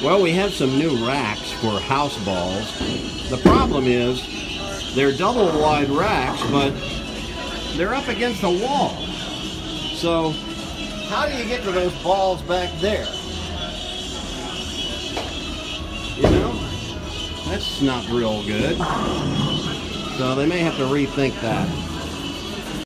Well, we have some new racks for house balls. The problem is they're double wide racks, but they're up against the wall. So how do you get to those balls back there? You know, that's not real good. So they may have to rethink that.